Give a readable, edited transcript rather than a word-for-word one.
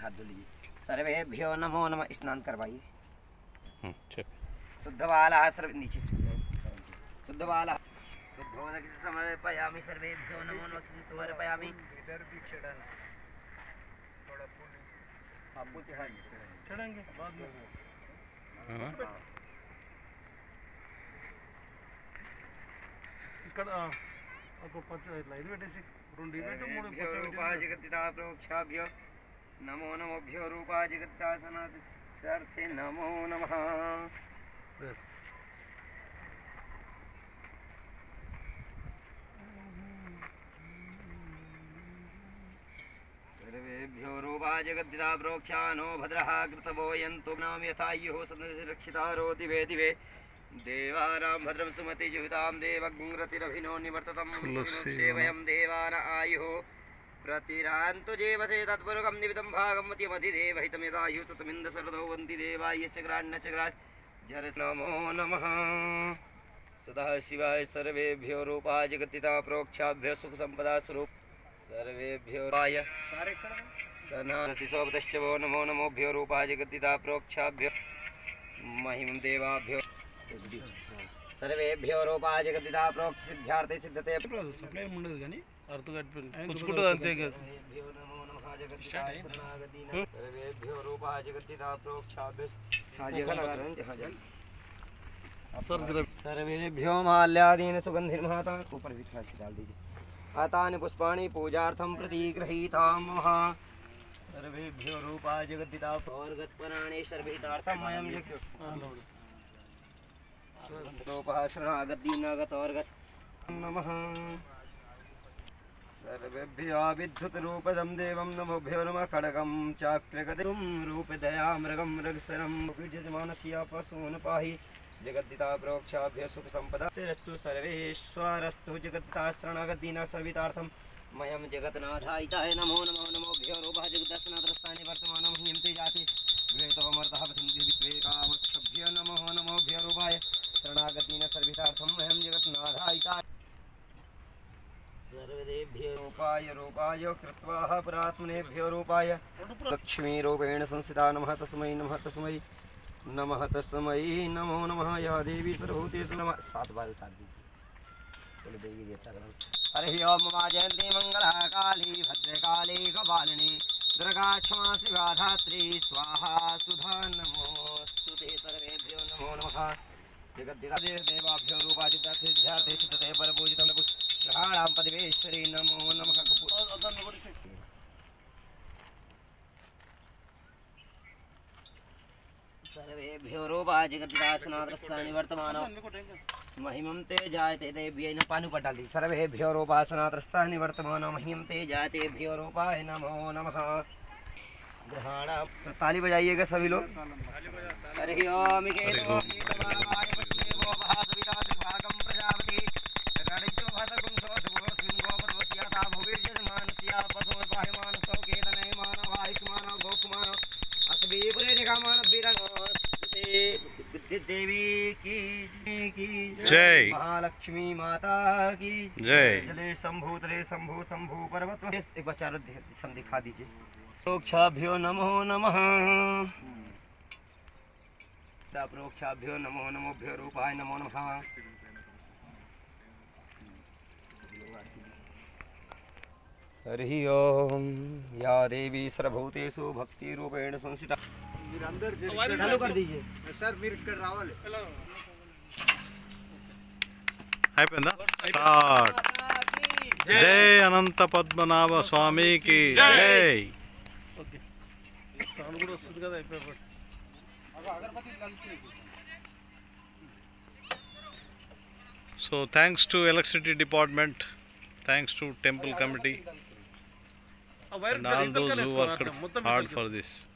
हाथ धो लीजिए। सर्वेभ्यो नमो नमः। स्नान करवाइए। शुद्ध वाला नीचे शुद्ध वाला शुद्धोदक समर्पयामि। सर्वेभ्यो नमो नमः समर्पयामि। इधर भी चढ़ाना, थोड़ा फूल आपको चढ़ाएंगे बाद में। ఇక్కడ ఒక లైన్ పెట్టేసి 2 డిబేట్ 3 రూపాయ జగత్తితా ప్రోక్షాభ్యో నమో నమోభ్యో రూపాయ జగత్తా సనార్థే నమో నమః। सर्वेभ्यो रूपाय जगद्दिता प्रोक्षानो भद्रः कृतवो यन्तु नाम यथायुः संरक्षितारो दिवे दिवे देवानां भद्रं सुमति जुहितां देवगुंरतिरभिनो निवर्ततं सेवयं देवान आयुः प्रतिरान्तु जेवसे तत्पुरुकं निवितं भागं मतिमधिदेवहितं यदायुः सतमिन्द सरदो वन्ति देवायश्च ग्राण्यश्च ग्राण्यर् नमो नमः। सदा शिवाय सर्वेभ्यो रूपाय जगत्तिता प्रोक्षाभ्यो सुखसम्पदा स्वरूप सर्वेभ्यो राय सनाति सोपतश्च वो नमो नमोभ्यो रूपाय जगत्तिता प्रोक्षाभ्यो महिमं देवाभ्यो सर्वेभ्यो रूपाय जगत्तिता प्रोक्ष सिद्ध्यार्थे सिद्धते సప్లై ఉండదు కానీ కుచ్చుకుంటుంది అంతే కదా। सर्वेभ्यो रूपाय जगत्तिता प्रोक्षाभ्यो सर्वेभ्यो माल्यादीन सुगंधिर्महाता ऊपर भी थोड़ा डाल दीजिए। आतानि पुष्पाणि पूजार्थं प्रतिगृहीतां महा। सर्वेभ्यो रूपाय जगद्दिता प्रोर्गतपराणि सर्वेतार्थं मयं शरणागतोर्गत नमः। सर्वेभ्यो विद्युतरूपदं देवं नमोभ्यो नमः। खड्गं चाक्र्यगदं रूपदयामृगं मृगशरं विजयमानस्य पशून् पाहि जगद्दिता प्रोक्षाभ्य सुख संपदा तेरस्तु सर्वेश्वरस्तु जगद्दिता शरणागतिना सर्वितार्थं मयं जगन्नाथाय नमो नमो नमोभ्यो रूपः जगद्दर्शनाद्रस्तानि वर्तमानं ह्यन्ते जाति द्वैतमर्तः वसन्ति विश्वेकामक्षभ्यो नमो नमोभ्यो रूपाय शरणागतिना सर्वितार्थं मयं जगन्नाथाय सर्वेभ्यो रूपाय कृत्वा पुरात्मनेभ्यो रूपाय लक्ष्मी रूपेण संस्थिता नमः तस्मै नमः तस्मै नमो नमः। या देवी सर्वभूतेषु नमः। 7 बार उतार दीजिए। बोले देवी देवता का हरि ओम मा जयंती मंगला काली भद्रकाली कपालिनी दुर्गा क्षमा शिवा धात्री स्वाहा सुधा नमोस्तुते। सर्वेभ्यो नमो नमः। जगद्दिता देवाभ्यो रूपाजिता सिद्ध्यार्थे सिद्धते परपूजितं ग्रहाणां पदिवेश्वरी नमो नमः। सर्वेभ्यो रूपाय जगद्दिता सनातनस्थानि वर्तमानो महिमं ते जायते देव्यै न पानी पर डाल दी। सर्वेभ्यो रूपाय सनातनस्थानि वर्तमानो महिमं ते जायतेभ्यो रूपाय नमो नमः। ग्रहाणां ताली बजाइएगा सभी लोग। हरि ओम देवी की जय। महालक्ष्मी माता की जय। जले शंभु तले शंभु शंभु पर्वत। एक बार चारों दिशा दिखा दीजिए। प्रोक्षाभ्यो नमो नमः। प्रोक्षाभ्यो नमो नमोभ्यो रूपाय नमो नमः। हरि ओम। या देवी सर्वभूतेषु भक्ति रूपेण संस्थिता। चालू कर दीजिए सर। మీరు ఇక్కడ రావాలి। అయిపోయిందా? స్టార్ట్। జై అనంత పద్మనాభ స్వామికి జై। ఓకే సౌండ్ కూడా వస్తుంది కదా అయిపోయి। So thanks to electricity department, thanks to temple committee and all those who worked hard for this.